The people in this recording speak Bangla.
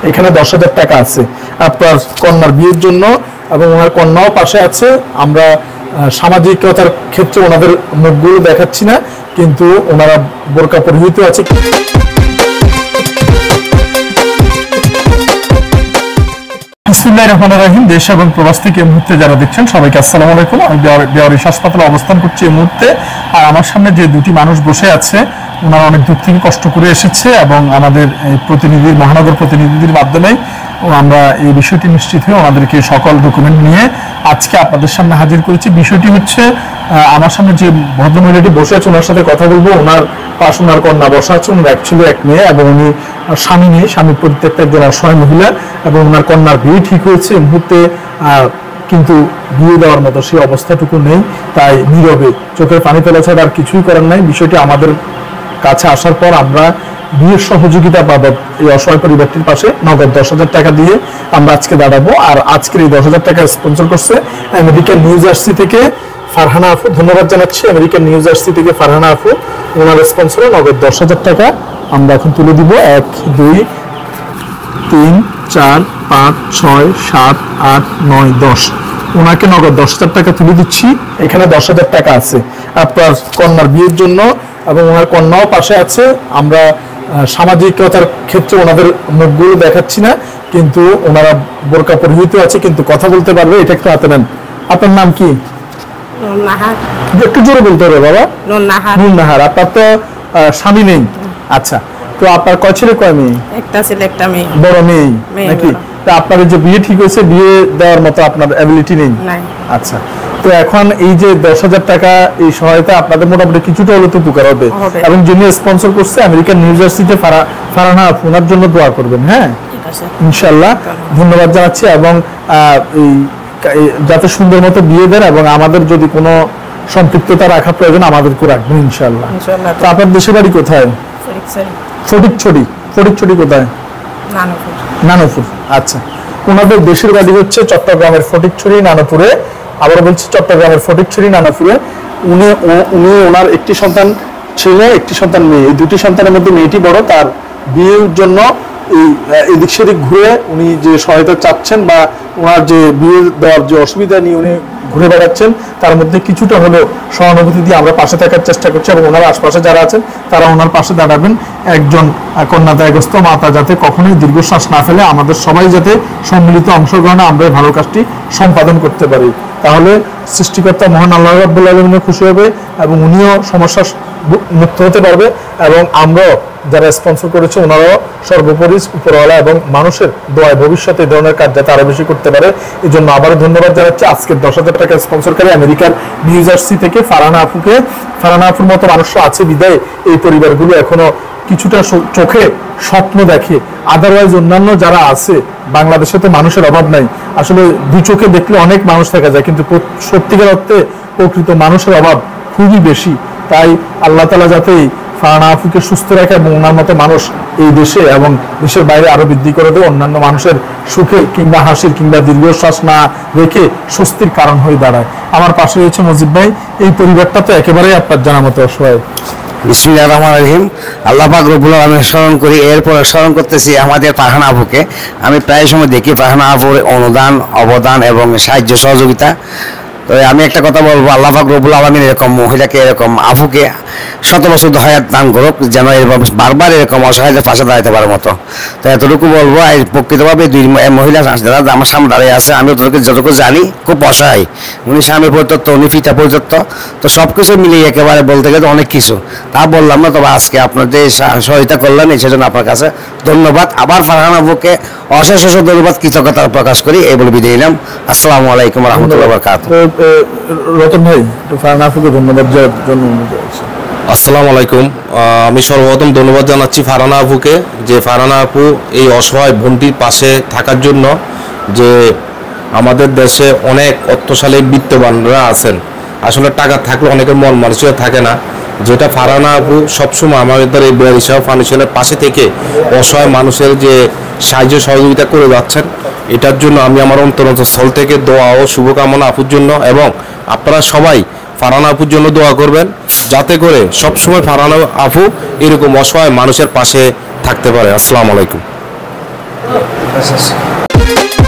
এখানে 10,000 টাকা আছে আপনার কন্যার বিয়ের জন্য, এবং ওনার কন্যাও পাশে আছে। আমরা সামাজিকতার ক্ষেত্রে ওনাদের মুখগুলো দেখাচ্ছি না, কিন্তু ওনারা বোরকা পরিহিত আছে। বিসমিল্লাহির রহমানির রহিম। দেশ এবং প্রবাস থেকে এই মুহূর্তে যারা দেখছেন সবাইকে আসসালামু আলাইকুম। আমি বেওয়ারিশ হাসপাতালে অবস্থান করছি এই মুহূর্তে। আর আমার সামনে যে দুটি মানুষ বসে আছে, ওনারা অনেক দূর থেকে কষ্ট করে এসেছে, এবং আমাদের প্রতিনিধির মহানগর প্রতিনিধির মাধ্যমে আমরা এই বিষয়টি নিশ্চিত হয়ে ওনাদেরকে সকল ডকুমেন্ট নিয়ে আজকে আপনাদের সামনে হাজির করেছি। বিষয়টি হচ্ছে, আমার সামনে যে ভদ্রমহিলাটি বসে আছে ওনার সাথে কথা বলবো। ওনার পাশে ওনার কন্যা বসা আছে, ওনার এক ছেলে এক মেয়ে, এবং উনি স্বামী নেই, স্বামী পরিত্যক্ত একজন অসহায় মহিলা, এবং ওনার কন্যার বিয়ে ঠিক হয়েছে এই মুহূর্তে, কিন্তু বিয়ে দেওয়ার মতো সেই অবস্থাটুকু নেই। তাই নীরবে চোখের পানি ফেলা ছাড়া আর কিছুই করার নাই। বিষয়টি আমাদের কাছে আসার পর আমরা বিয়ের সহযোগিতা বাবদ এই অসহায় পরিবারটির পাশে নগদ 10,000 টাকা দিয়ে আমরা আজকে দাঁড়াবো। আর আজকের এই 10,000 টাকা স্পন্সর করছে আমেরিকান নিউ জার্সি থেকে ফারহানা আপু। ধন্যবাদ জানাচ্ছি আমেরিকান নিউ জার্সি থেকে ফারহানা আপু। ওনার স্পন্সরে নগদ 10,000 টাকা আমরা এখন তুলে দিব। 1, 2, 3, 4, 5, 6, 7, 8, 9, 10। ওনাকে নগদ 10,000 টাকা তুলে দিচ্ছি। এখানে 10,000 টাকা আছে আপনার কন্যার বিয়ের জন্য, এবং ওনার কন্যাও পাশে আছে। আমরা সামাজিকতার ক্ষেত্রে ওনাদের মুখগুলো দেখাচ্ছি না, কিন্তু ওনারা বোরকা পরিহিত আছে, কিন্তু কথা বলতে পারবে। এটা একটু হাতে নেন। আপনার নাম কি? একটু জোরে বলতে হবে বাবা। নুরনাহার। আপনার তো স্বামী নেই? আচ্ছা, তো আপনার কয় ছেলে কয় মেয়ে? একটা ছেলে একটা মেয়ে। বড় মেয়ে নাকি? তো আপনার যে বিয়ে ঠিক হয়েছে, বিয়ে দেওয়ার মতো আপনার অ্যাবিলিটি নেই? আচ্ছা, তো এখন এই যে 10,000 টাকা এই সহায়তা আপনাদের মোটামুটি কিছুটা হলে তো উপকার হবে, এবং যিনি স্পন্সর করছে আমেরিকান নিউ জার্সিতে ফারহানা আপু, ওনার জন্য দোয়া করবেন। হ্যাঁ, ইনশাআল্লাহ। ধন্যবাদ জানাচ্ছি, এবং যাতে সুন্দর মতো বিয়ে দেন, এবং আমাদের যদি কোনো সম্পৃক্ততা রাখা প্রয়োজন আমাদেরকে রাখবেন ইনশাআল্লাহ। তো আপনার দেশের বাড়ি কোথায়? ফটিকছড়ি কোথায়? নানপুর। আচ্ছা, ওনাদের দেশের বাড়ি হচ্ছে চট্টগ্রামের ফটিকছড়ি নানপুরে। আবার বলছি, চট্টগ্রামের ফটিকছড়ি নানপুরে। উনি ওনার একটি সন্তান ছেলে, একটি সন্তান মেয়ে। এই দুটি সন্তানের মধ্যে মেয়েটি বড়। তার বিয়ের জন্য এদিক সেদিক ঘুরে উনি যে সহায়তা চাচ্ছেন, বা ওনার যে বিয়ে দেওয়ার যে অসুবিধা নিয়ে উনি ঘুরে বেড়াচ্ছেন, তার মধ্যে কিছুটা হলেও সহানুভূতি দিয়ে আমরা পাশে থাকার চেষ্টা করছি, এবং ওনার আশপাশে যারা আছেন তারা ওনার পাশে দাঁড়াবেন। একজন কন্যাদায়গ্রস্ত মাতা যাতে কখনোই দীর্ঘশ্বাস না ফেলে, আমাদের সবাই যাতে সম্মিলিত অংশগ্রহণে আমরা ভালো কাজটি সম্পাদন করতে পারি, তাহলে সৃষ্টিকর্তা মহান আল্লাহ রাব্বুল আলামিন খুশি হবে, এবং উনিও সমস্যা মুক্ত হতে পারবে, এবং আমরাও যারা স্পন্সর করেছে ওনারাও সর্বোপরি উপরওয়ালা এবং মানুষের দোয়ায় ভবিষ্যতে এই ধরনের কাজ যাতে আরো বেশি করতে পারে। এই জন্য আবারও ধন্যবাদ জানাচ্ছি আজকের 10,000 টাকা স্পন্সরকারী আমেরিকার নিউ জার্সি থেকে ফারহানা আপুকে। ফারহানা আপুর মতো মানুষও আছে বিদায় এই পরিবারগুলো এখনো কিছুটা চোখে স্বপ্ন দেখে। আদারওয়াইজ অন্যান্য যারা আছে, বাংলাদেশে তো মানুষের অভাব নাই। আসলে দু চোখে দেখলে অনেক মানুষ দেখা যায়, কিন্তু সত্যিকার অর্থে প্রকৃত মানুষের অভাব খুবই বেশি। তাই আল্লাহ তাআলা যাতে ফারহানা আপুকে সুস্থ রাখে, এবং ওনার মতো মানুষ এই দেশে এবং দেশের বাইরে আরো বৃদ্ধি করে দেয়, অন্যান্য মানুষের সুখে কিংবা হাসির কিংবা দীর্ঘশ্বাস না রেখে স্বস্তির কারণ হয়ে দাঁড়ায়। আমার পাশে রয়েছে মজিদ ভাই। এই পরিবারটা তো একেবারেই আপনার জানা মতো অসহায়। বিসমিল্লাহির রহমানির রহিম। আল্লাহ পাক রব্বুল আলামিন স্মরণ করি, এরপর স্মরণ করতেছি আমাদের ফারহানা আপুকে। আমি প্রায় সময় দেখি ফারহানা আপুর অনুদান, অবদান এবং সাহায্য সহযোগিতা। তো আমি একটা কথা বলবো, আল্লাহ পাক রব্বুল আলামিন এরকম মহিলাকে, এরকম আপুকে 100 বছর হায়াত দান করুক, যেন এরকম বারবার এরকম অসহায়দের পাশে দাঁড়াতে পারার মতো। তো এতটুকু বলবো। আর প্রকৃতভাবে দুই মহিলা যারা আমার সামনে দাঁড়িয়ে আছে, আমি ওদেরকে যতটুকু জানি খুব অসহায়। উনি স্বামী পরিত্যক্ত, উনি পিতা পরিত্যক্ত, তো সব কিছু মিলিয়ে একেবারে বলতে গেলে অনেক কিছু। তা বললাম না, তবে আজকে আপনার যে সহায়তা করলেন সেজন্য আপনার কাছে ধন্যবাদ। আবার ফারহানা আপুকে অশেষ ধন্যবাদ, কৃতজ্ঞতা প্রকাশ করি। এই বলে বিদায় নিলাম। আসসালামু আলাইকুম ওয়া রাহমাতুল্লাহি ওয়া বারাকাতুহু। রতন ভাই, ফারহানা আপুকে ধন্যবাদ জন্য। আসসালামু আলাইকুম। আমি সর্বপ্রথম ধন্যবাদ জানাচ্ছি ফারহানা আপুকে, যে ফারহানা আপু এই অসহায় বোনটির পাশে থাকার জন্য। যে আমাদের দেশে অনেক অর্থশালী বিত্তবানরা আছেন, আসলে টাকা থাকলে অনেকের মন মানসিকতা থাকে না, যেটা ফারহানা আপু সবসময় আমাদের এই বেওয়ারিশ ফাউন্ডেশনের পাশে থেকে অসহায় মানুষের যে সাহায্য সহযোগিতা করে যাচ্ছেন, এটার জন্য আমি আমার অন্তরস্থল থেকে দোয়া ও শুভকামনা আপুর জন্য, এবং আপনারা সবাই ফারহানা আপুর জন্য দোয়া করবেন, যাতে করে সবসময় ফারহানা আপু এরকম অসহায় মানুষের পাশে থাকতে পারে। আসসালামু আলাইকুম। আচ্ছা